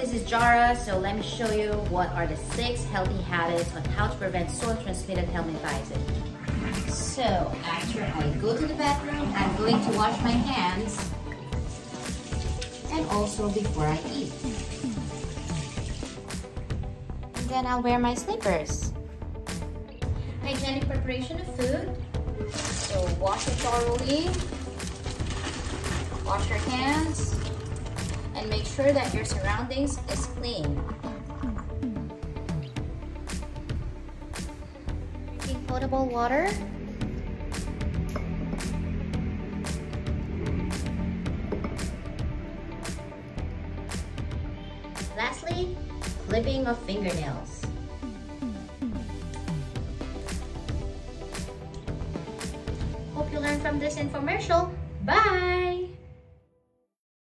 this is Jara, so let me show you what are the 6 healthy habits on how to prevent soil-transmitted helminthiasis. So, after I go to the bathroom, I'm going to wash my hands and also before I eat. And then I'll wear my slippers. Hygienic preparation of food. So, wash it thoroughly. Wash your hands. And make sure that your surroundings is clean. Drinking potable water. Lastly, clipping of fingernails. Hope you learned from this infomercial. Bye!